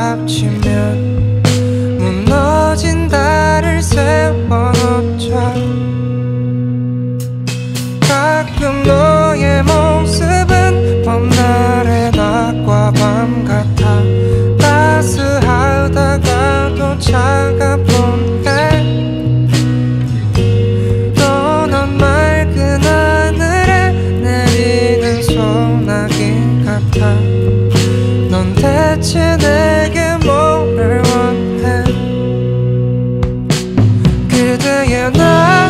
합치면 무너진 달을 세워놓자. 가끔 너의 모습은 봄날의 낮과 밤 같아. 따스하다가도 차가운 해. 너는 맑은 하늘에 내리는 소나기 같아. 넌 대체 내게 뭐를 원해? 그대여 나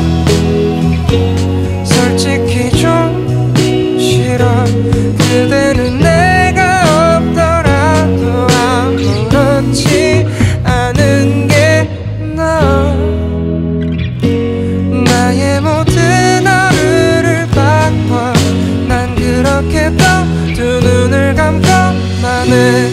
솔직히 좀 싫어. 그대는 내가 없더라도 아무렇지 않은 게 나아. 나의 모든 하루를 바꿔. 난 그렇게 또 두 눈을 감고만 해.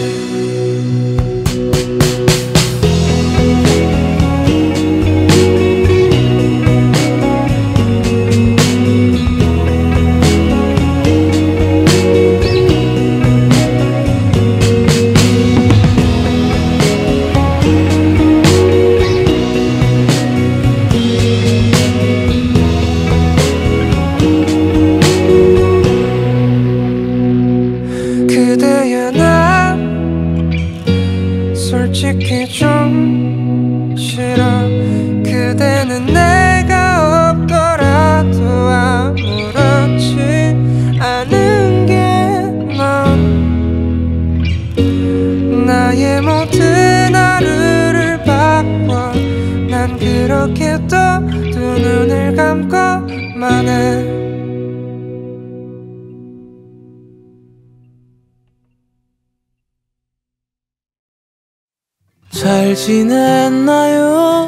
그대여 나 솔직히 좀 싫어. 그대는 내가 없더라도 아무렇지 않은 게 넌. 나의 모든 하루를 바꿔. 난 그렇게 또 두 눈을 감고만 해. 잘 지냈나요?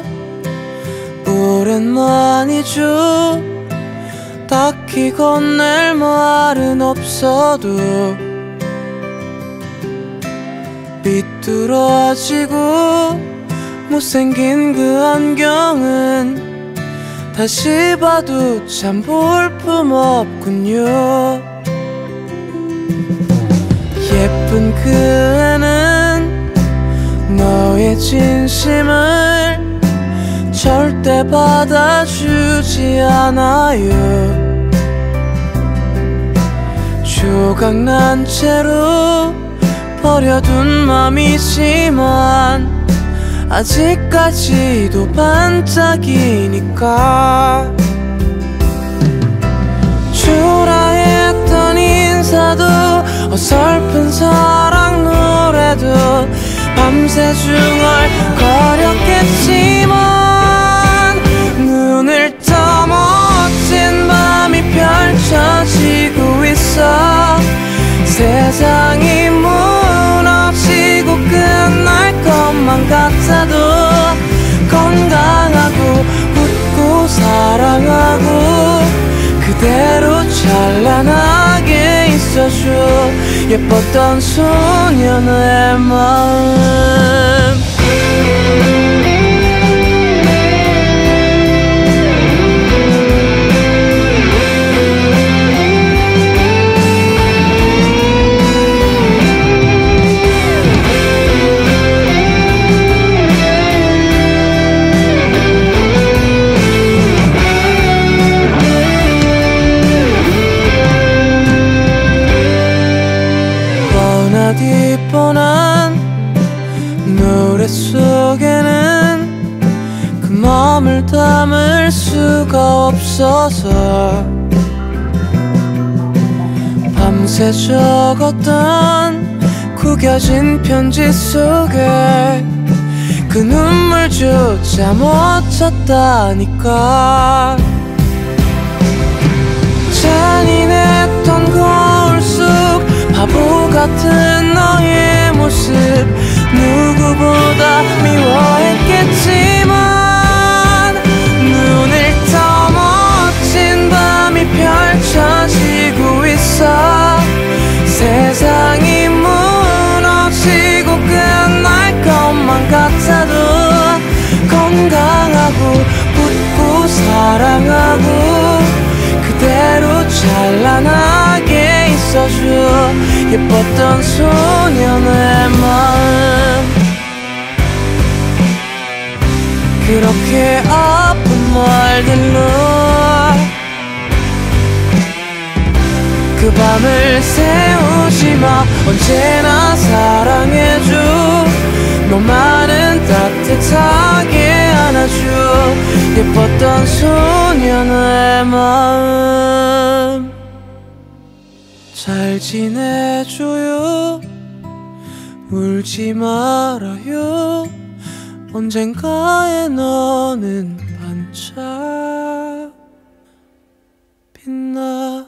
오랜만이죠. 딱히 건넬 말은 없어도 삐뚤어지고 못생긴 그 안경은 다시 봐도 참 볼품없군요. 예쁜 그 애는 너의 진심을 절대 받아주지 않아요. 조각난 채로 버려둔 맘이지만 아직까지도 반짝이니까. 초라했던 인사도 어설픈 사랑 노래도 밤새 중얼거렸겠지만 눈을 떠 멋진 밤이 펼쳐지고 있어. 세상이 무너지고 끝날 것만 같아도 건강하고 웃고 사랑하고 그대로 찬란하게 있어줘. 예뻤던 소년의 마음. 뻔하디 뻔한 노래 속에는 그 마음을 담을 수가 없어서 밤새 적었던 구겨진 편지 속에 그 눈물조차 못 쳤다니까. 잔인했던 거울 속 바보 같은 너의 모습 누구보다 미워했겠지만 눈을 떠 멋진 밤이 펼쳐지고 있어. 세상이 무너지고 끝날 것만 같아도 건강하고 웃고 사랑하고 그대로 찬란하게 있어줘. 예뻤던 소년의 마음. 너의 아픈 말들로 그 밤을 새우지마. 언제나 사랑해줘. 너만은 따뜻하게 안아줘. 예뻤던 소년의 마음 잘 지내줘요. 울지 말아요. 언젠가에 너는 반짝 빛나.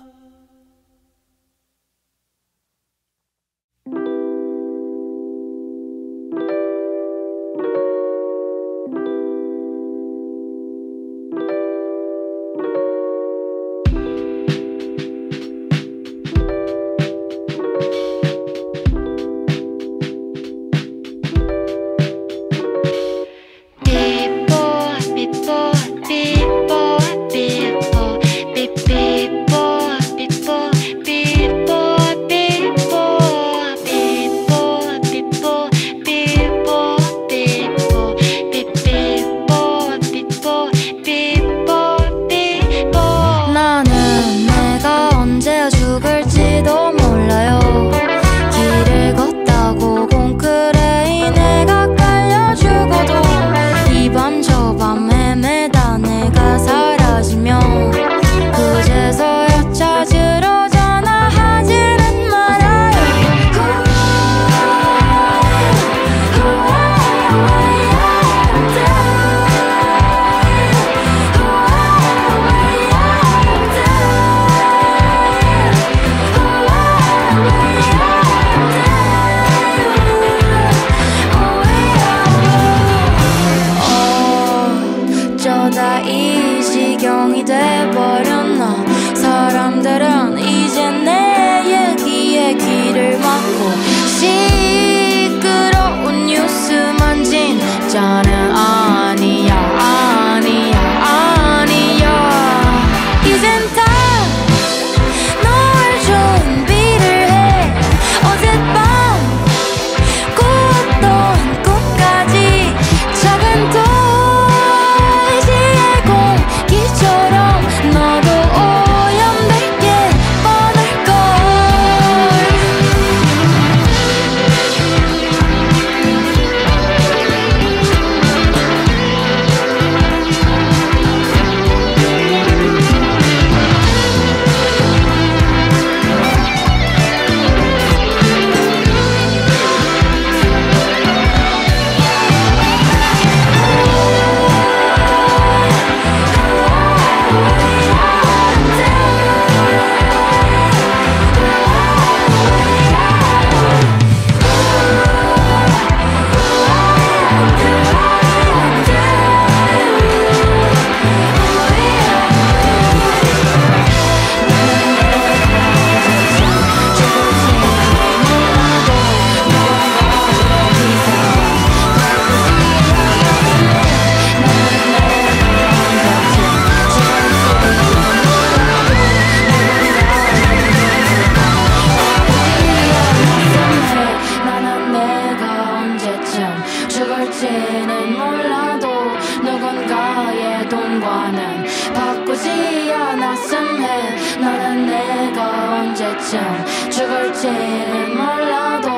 죽을지는 몰라도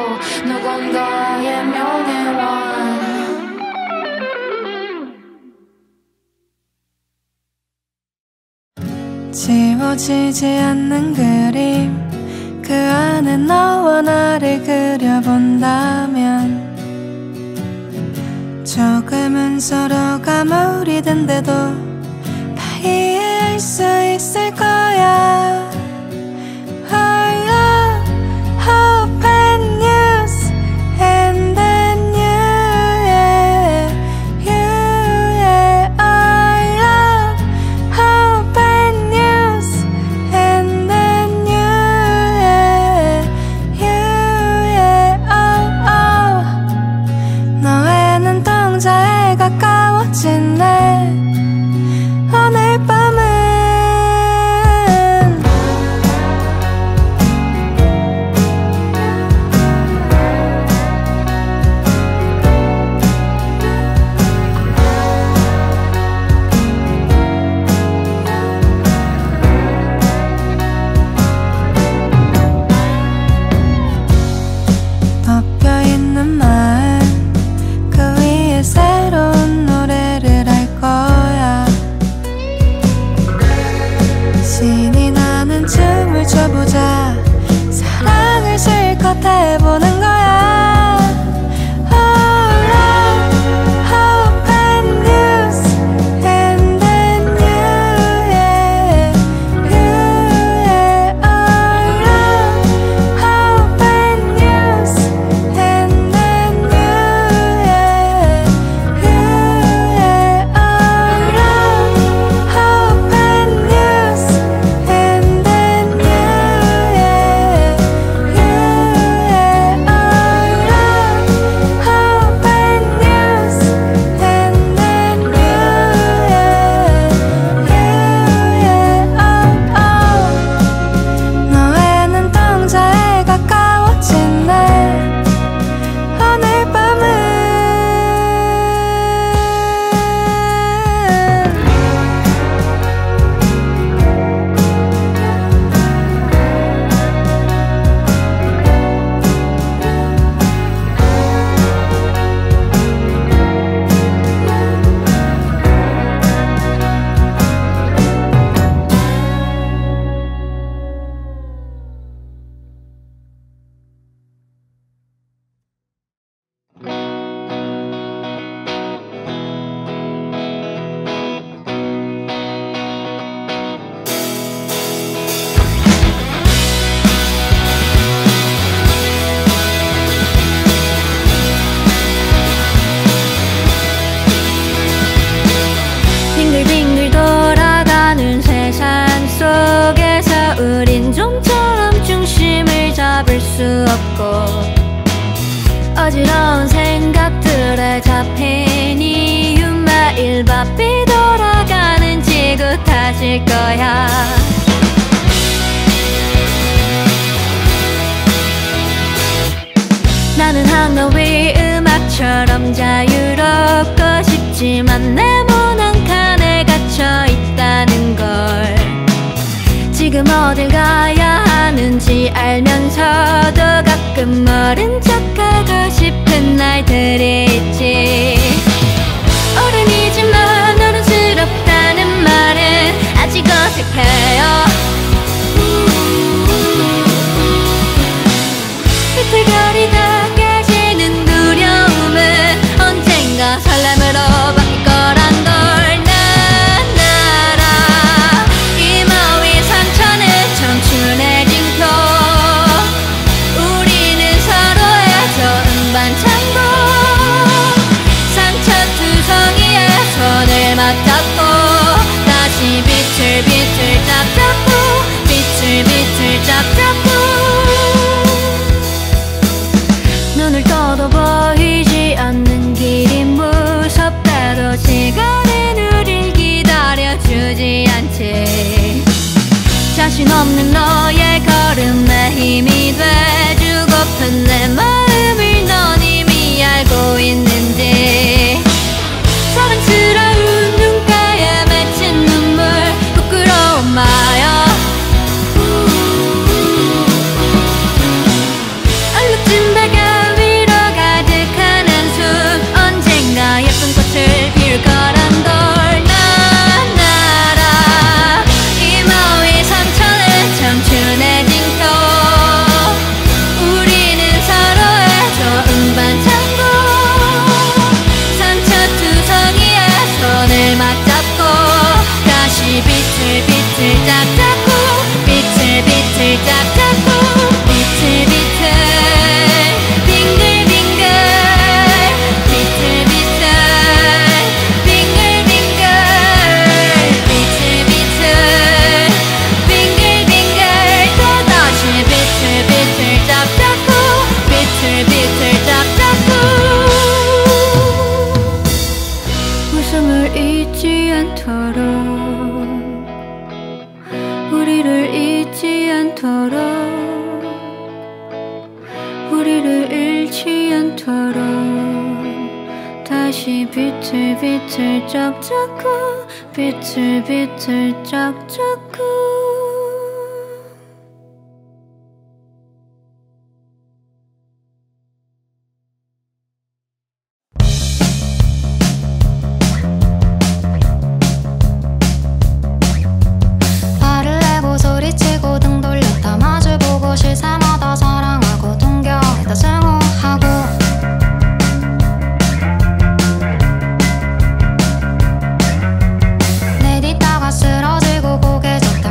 누군가의 명예와 지워지지 않는 그림 그 안에 너와 나를 그려본다면 조금은 서로가 무리된데도 다 이해할 수 있을 거야. Our love, hope and news and then you, yeah, you, yeah. Our love, hope and news and then you, yeah, you, yeah. Oh, oh. 너의 눈동자에 가까워진 내 오늘 밤은 있을 거야. 나는 하나의 음악처럼 자유롭고 싶지만 내 문 한 칸에 갇혀 있다는 걸. 지금 어딜 가야 하는지 알면서도 가끔 모른 척하고 싶은 날들이 있지. 어른이지만 어른스럽다는 말은 아직 어색해요. 비틀거리다 깨지는 두려움은 언젠가 설렘으로 바뀔 거란 걸 난 알아. 이 마음의 상처는 청춘의 징표. 우리는 서로의 좋은 반창고. 상처투성이에 손을 맞잡고 다시 비틀비틀 짝잡고 비틀비틀 짝잡고. 눈을 떠도 보이지 않는 길이 무섭다도 시간은 우릴 기다려주지 않지. 자신 없는 너의 걸음에 힘이 돼주고픈 내 마음을 넌 이미 알고 있는지. 사랑스러운 눈가에 맺힌 눈물 부끄러운 마요. 얼룩진 베개 위로 가득한 한숨 언젠가 예쁜 꽃을 피울 거란 걸 난 알아. 이 마음의 상처는 청춘의 징표. 우리는 서로의 좋은 반창고. 상처투성이에 손을 맞잡고 다시 비틀비틀 짝잡고 비틀비틀 짝잡고 비틀비틀 빙글빙글 비틀비틀 빙글빙글 비틀비틀 빙글빙글 또다시 비틀비틀 짝잡고 비틀비틀 짝잡고. 웃음을 잊지 않도록 우리를 잊지 않도록 우리를 잃지 않도록 다시 비틀비틀 짝잡고 비틀비틀 짝잡고. 말을 내고 소리치고 등 돌렸다 마주보고 실새마다 사랑하고 동경했다 증오하고. 내딛다가 쓰러지고 고개 젓다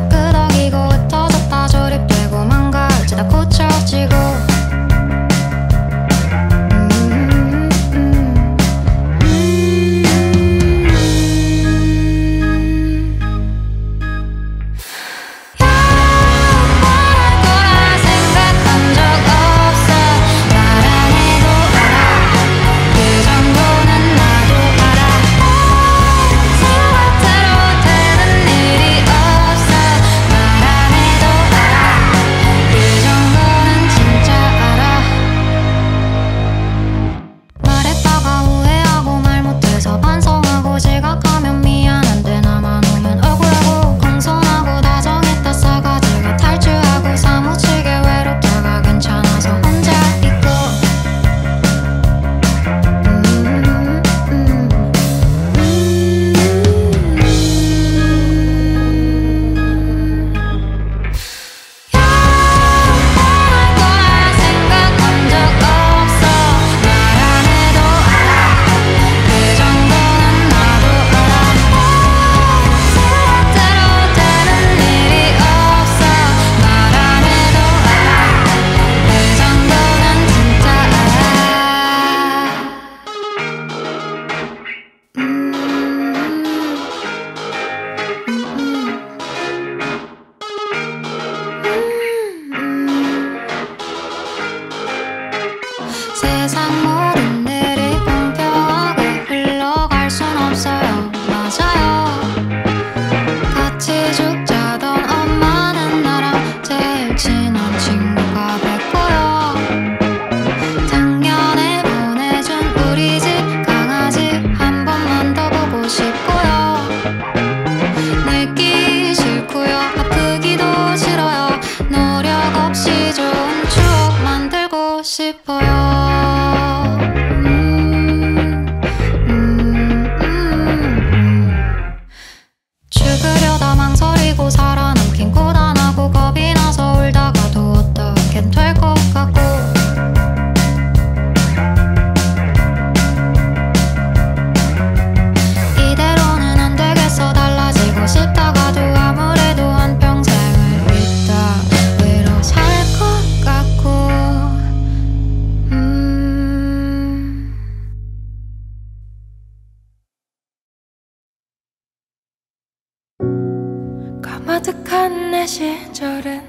아득한 내 시절은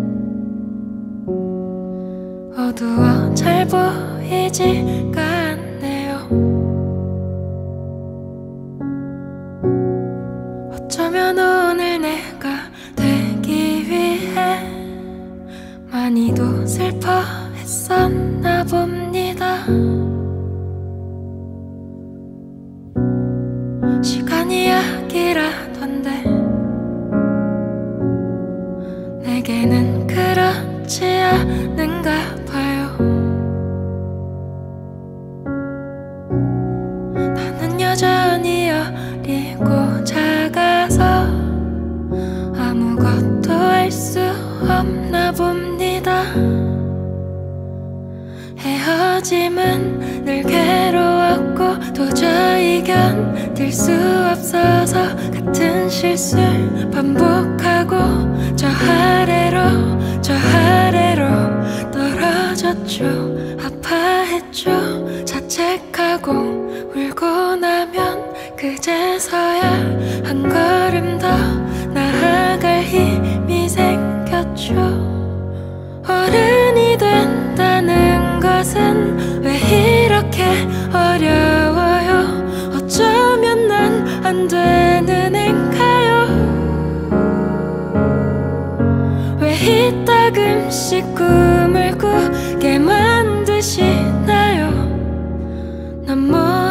어두워 잘 보이지가 않네요. 어쩌면 오늘 내가 되기 위해 많이도 슬퍼했었나 봅니다. 시간이 약이라던데 내게는 그렇지 않은가 봐요. 나는 여전히 어리고 작아서 아무것도 할 수 없나 봅니다. 헤어짐은 늘 괴로웠고 도저히 견딜 수 없어서 같은 실수를 반복하고 저 아래로 떨어졌죠. 아파했죠. 자책하고 울고 나면 그제서야 한 걸음 더 나아갈 힘이 생겼죠. 어른이 된다는 것은 왜 이렇게 어려워요. 어쩌면 난 안 되는 앤가요. 왜 이따금씩 꿈을 꾸게 만드시나요. 난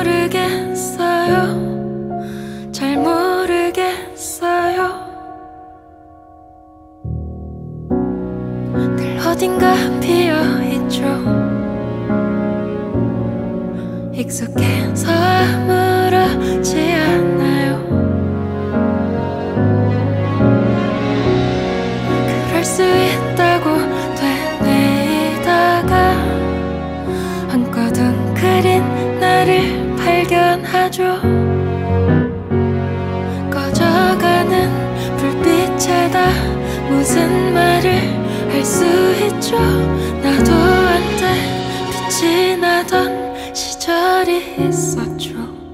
모르겠어요. 잘 모르겠어요. 늘 어딘가 비어있죠. 익숙해서 아무렇지 않아요. 그럴 수 있다고 되뇌이다가 한껏 웅크린 나를 발견하죠. 꺼져가는 불빛에다 무슨 말을 할 수 있죠. 나도 한때 빛이 나던 시절이 있었죠.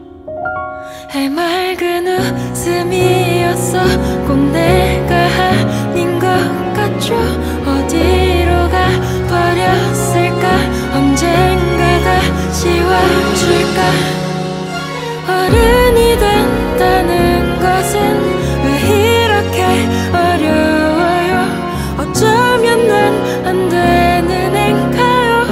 해맑은 웃음이었어. 꼭 내가 아닌 것 같죠. 어디로 가버렸을까. 언젠가 다시 와줄까. 어른이 된다는 것은 왜 이렇게 어려워요. 어쩌면 난 안 되는 앤가요.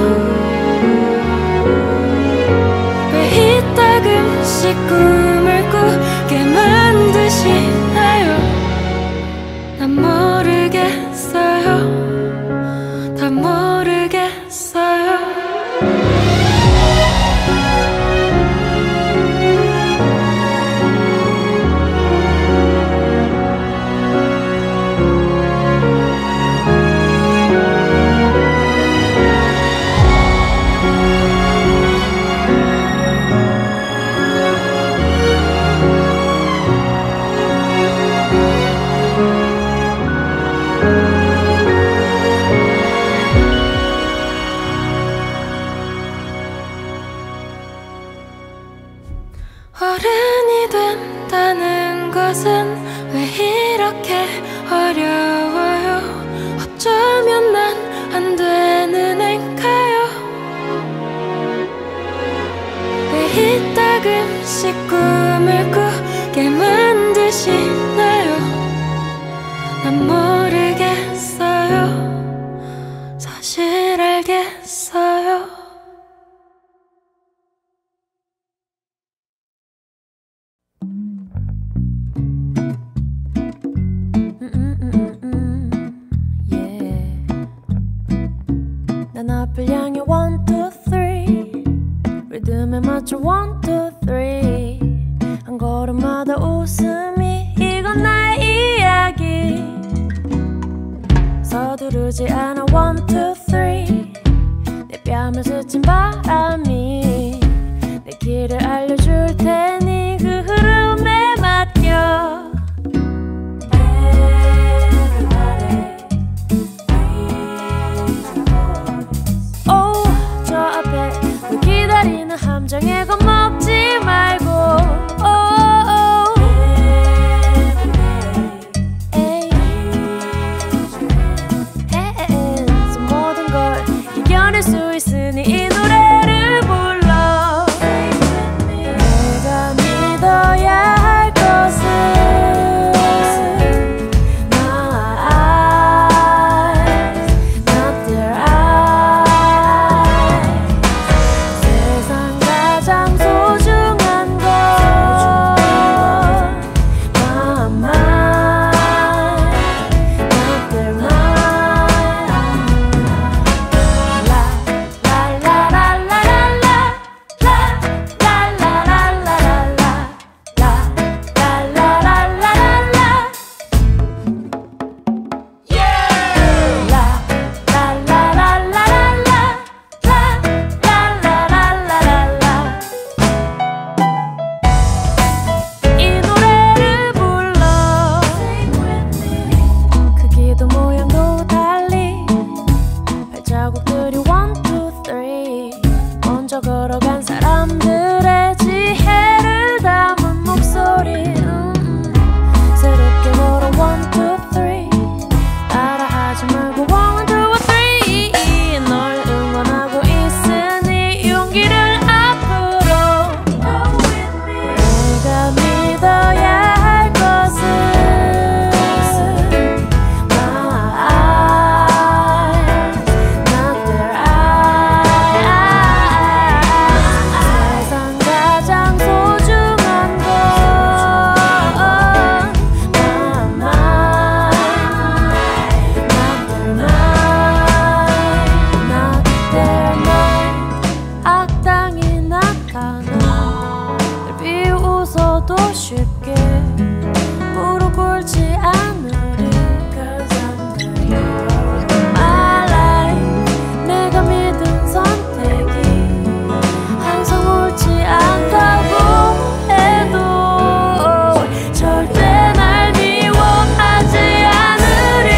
왜 이따금씩 꿈을 꾸게 만드시나요. 난 모르겠어요. 다 모르겠어요. 어른이 된다는 것은 왜 이렇게 어려워요. 어쩌면 난 안 되는 앤가요. 왜 이따금씩 꿈을 꾸게 만드시나요. 난 모르겠어요. 사실 알겠어요. 난 앞을 향해 1, 2, 3 리듬에 맞춰 1, 2, 3 한 걸음마다 웃음이 이건 나의 이야기. 서두르지 않아 1, 2, 3 내 뺨을 스친 바람이 내 길을 알려줄 테니 그 흐름에 맡겨. 함정에 겁먹지 말고 에이. 너도 쉽게 물어보지 않으리. My life 내가 믿은 선택이 항상 옳지 않다고 해도 절대 날 미워하지 않으리.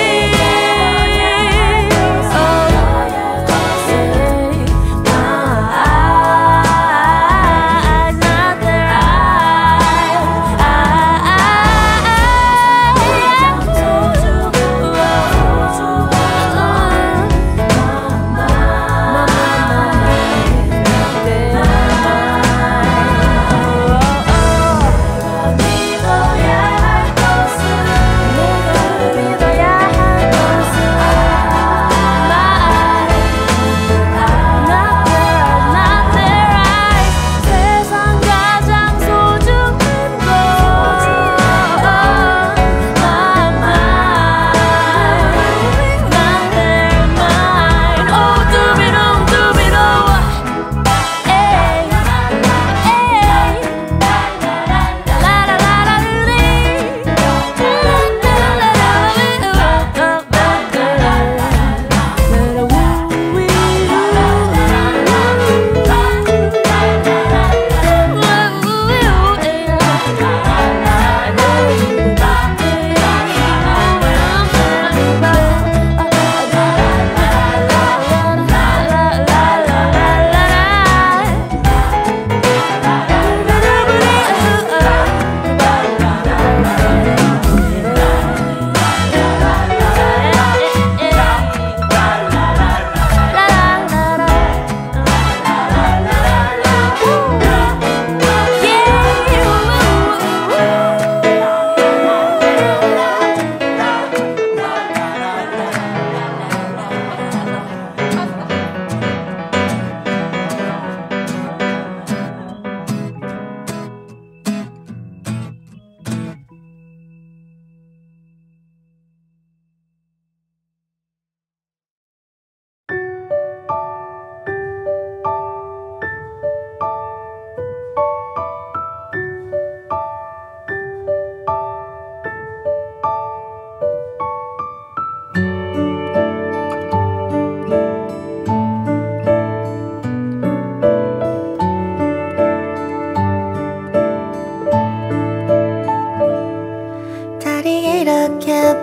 이렇게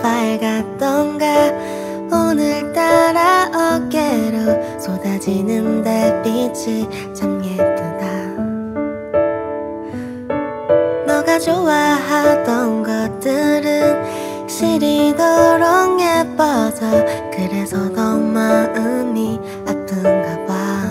밝았던가. 오늘따라 어깨로 쏟아지는 달빛이 참 예쁘다. 너가 좋아하던 것들은 시리도록 예뻐서 그래서 더 마음이 아픈가 봐.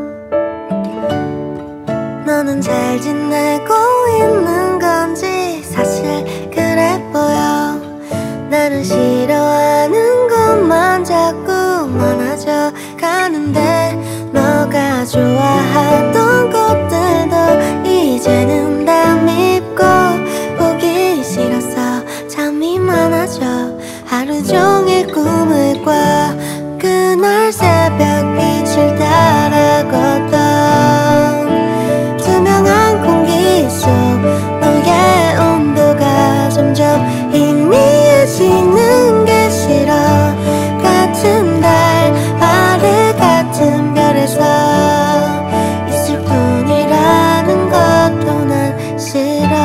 너는 잘 지내고 있는 건지 사실 그래 보여. 나는 싫어하는 것만 자꾸 많아져 가는데 너가 좋아하던 것들도 이제는 다 밉고 보기 싫어서 잠이 많아져. 하루 종일 꿈을 꿔. 그날 새벽 빛을 따라 걷던 투명한 공기 속 너의 온도가 점점 희미해지는 게 싫어. 같은 달 아래 같은 별에서 있을 뿐이라는 것도 난 싫어.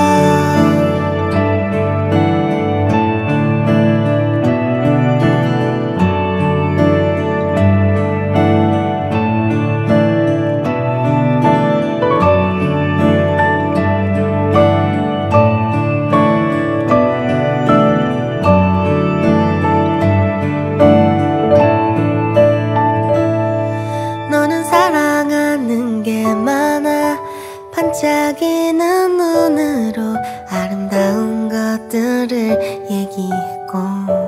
반짝이는 눈으로 아름다운 것들을 얘기했고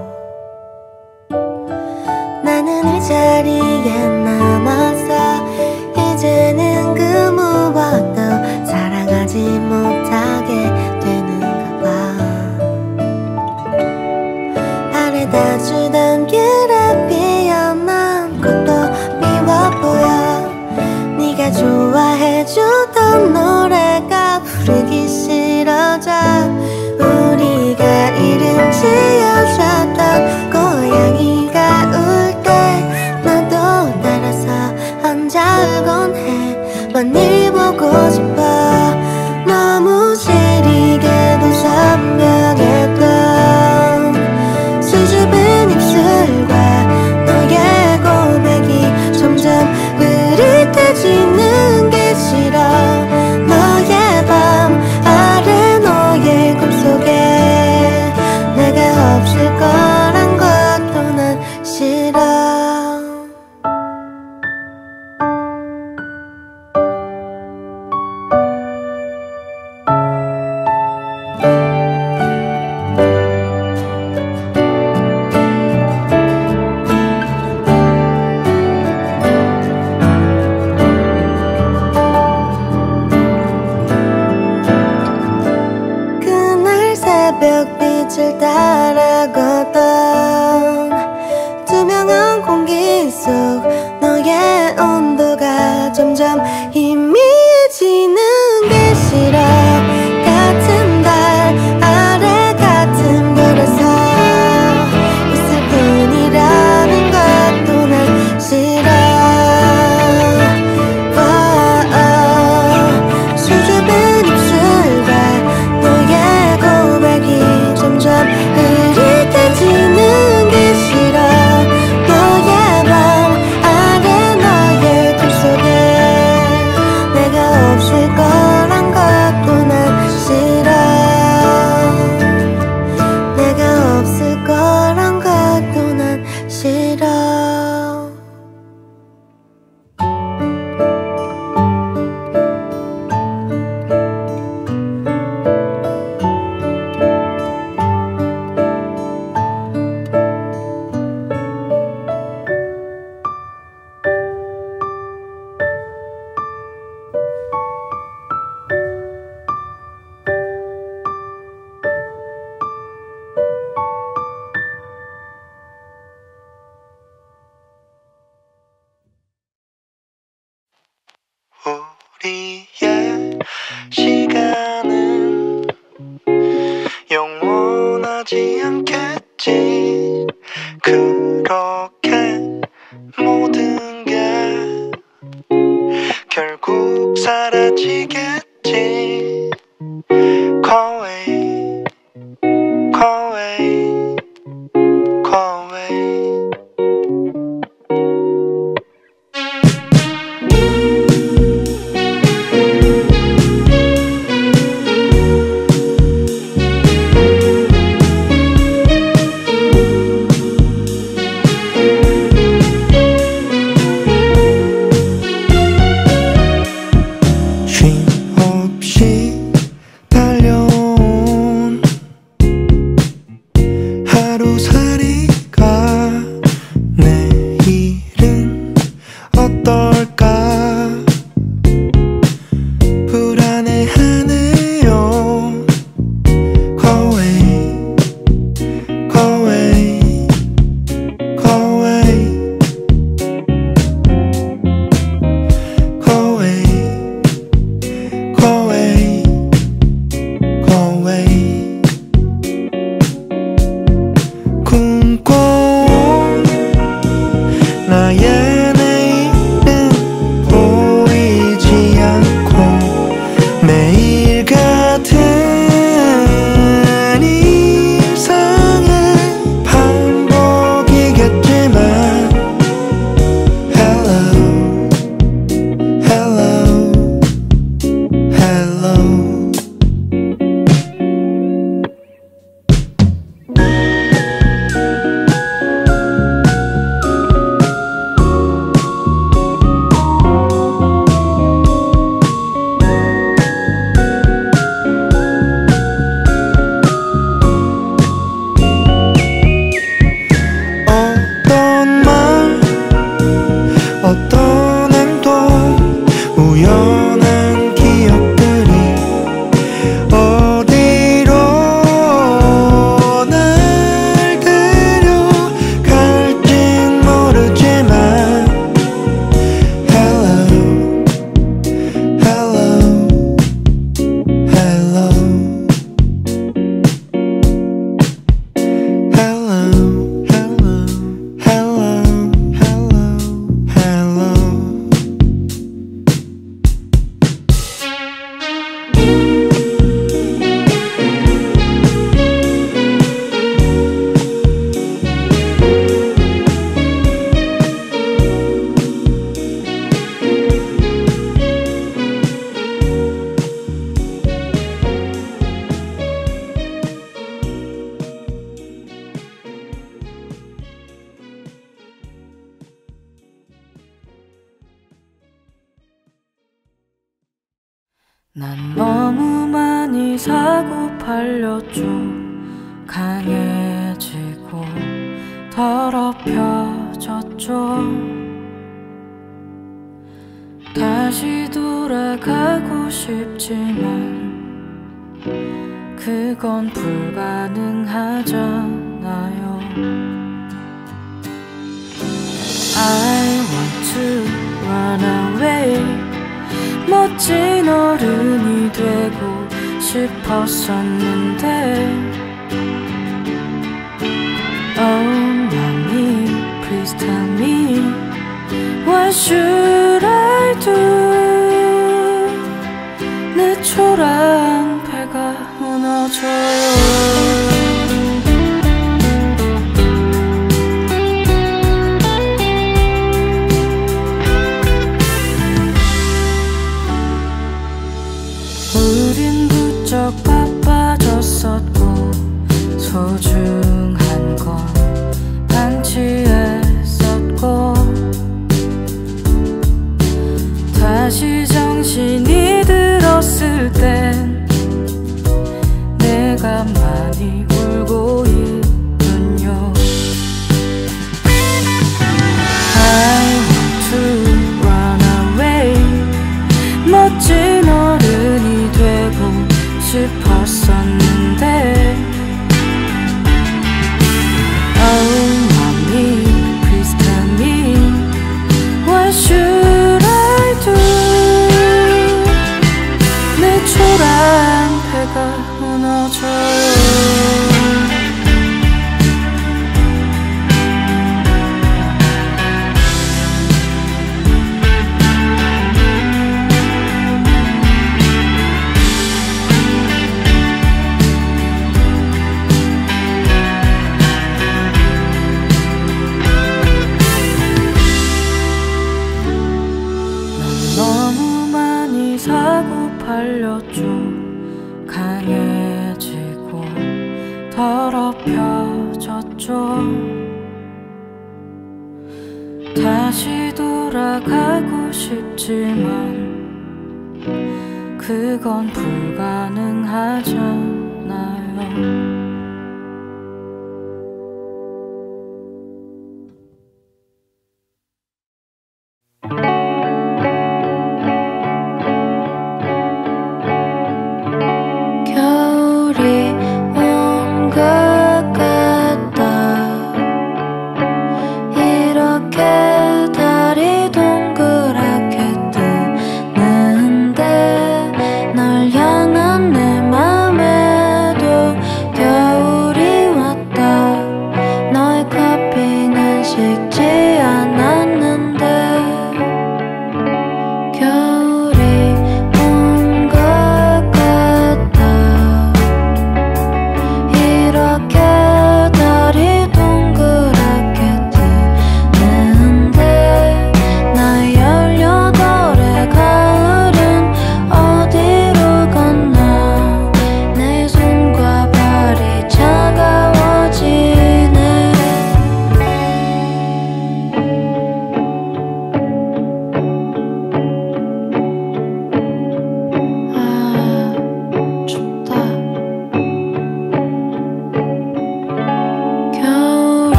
나는 이 자리에 남아서 이제는 그 무엇도 사랑하지 못하게 되는가 봐. 바래다 주던 길에 피어난 꽃도 미워 보여. 네가 좋아해주던 노래가 부르기 싫어. 빛을 따라 걷던 투명한 공기 속 너의 온도가 점점 희미해지는 게 싫어. 같은 달 아래 같은 별에서 있을 뿐이라는 것도 난 싫어. 수줍은 입술과 너의 고백이 점점 흐릿해지는 게 싫어. 너의 방 아래 너의 꿈 속에 내가 없을 거란 것도 난 싫어. 내가 없을 거란 것도 난 싫어. 우리의 시간은 영원하지 않겠지. 그렇게 모든 게 결국 사라지겠지. Go away, go away, go away. 난 너무 많이 사고 팔렸죠. 강해지고 더럽혀졌죠. 다시 돌아가고 싶지만 그건 불가능하잖아요. I want to run away. 멋진 어른이 되고 싶었었는데 Oh mommy, please tell me what should I do. 내 초라한 배가 무너져요. 우린 부쩍 바빠졌었고 소중한 건 방치했었고 다시 정신이 들었을 땐 내가 많이 울고 있군요. I want to run away. 멋진 어른이 되고 싶었었는데 Oh mommy, please tell me what should I do. 내 초라한 배가 무너져요. 너무 많이 사고 팔렸죠. 강해지고 더럽혀졌죠. 다시 돌아가고 싶지만 그건 불가능하잖아요. 널 향한 내 맘에도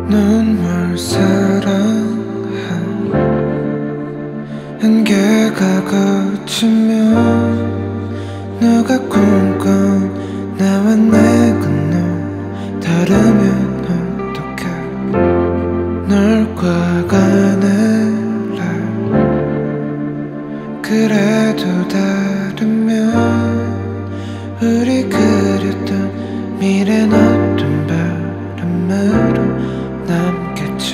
눈물 사랑한 한계가 거치면 누가 꿈꿔 나와 내 건너 다르면 어떡해 널 과가늘래 그래도 다르면 우리 그렸던 미래는 어떤 바람으로 남겠지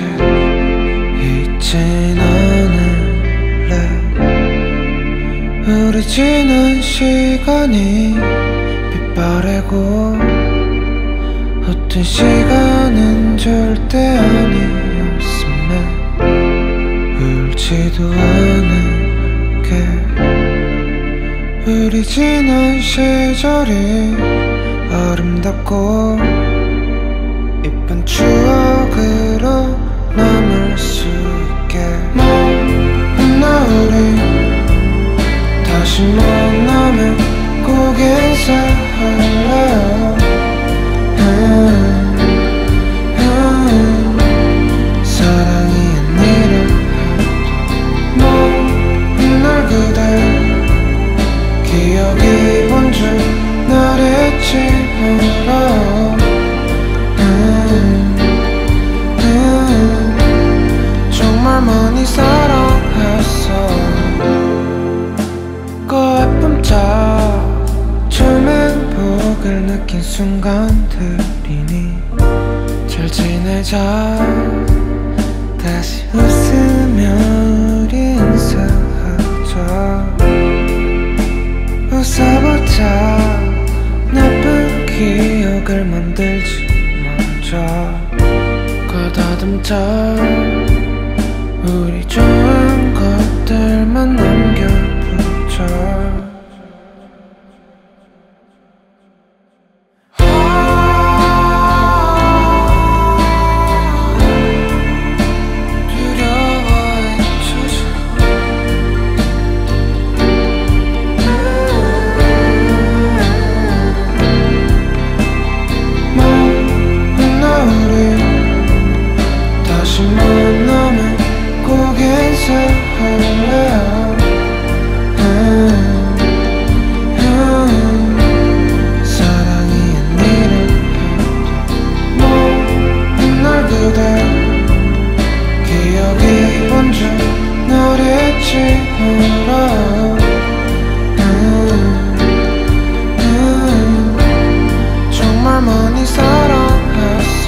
잊진 않을래 우리 지난 시간이 빛바래고 어떤 시간은 절대 아니었음에 울지도 않을게 우리 지난 시절이 아름답고 예쁜 추억으로 남을 수 있게 나 우리 다시 만나면 꼭 인사할래요 사랑이 아니라 날 그대 기억이 먼저 날 잊지 말아요 정말 많이 사랑했어 그 예쁨자 처음 행복을 느낀 순간들이니 잘 지내자 다시 웃으며 우리 인사하자 웃어보자 나쁜 기억을 만들지 말자 가다듬자 우리 좋은 것들만 남겨보자 만나면 꼭 인사할래요 사랑이 아니라 날 그대 기억이 먼저 널 잊지 말아요 정말 많이 사랑했어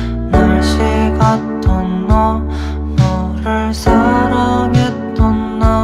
사랑했던 나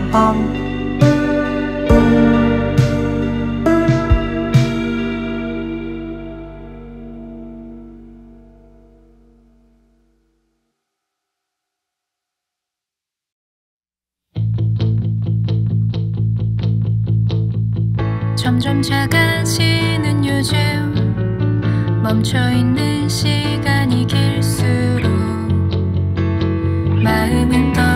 점점 작아지는 요즘 멈춰있는 시간이 길수록 마음은 더